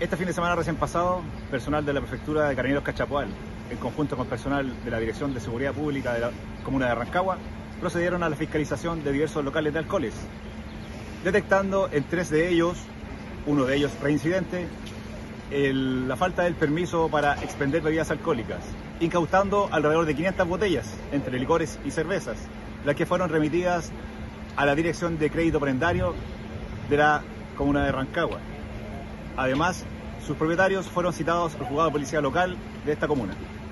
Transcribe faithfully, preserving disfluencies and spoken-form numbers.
Este fin de semana recién pasado, personal de la Prefectura de Carabineros Cachapoal, en conjunto con personal de la Dirección de Seguridad Pública de la Comuna de Rancagua, procedieron a la fiscalización de diversos locales de alcoholes, detectando en tres de ellos, uno de ellos reincidente, el, la falta del permiso para expender bebidas alcohólicas, incautando alrededor de quinientas botellas entre licores y cervezas, las que fueron remitidas a la Dirección de Crédito Prendario de la Comuna de Rancagua. Además, sus propietarios fueron citados al juzgado de policía local de esta comuna.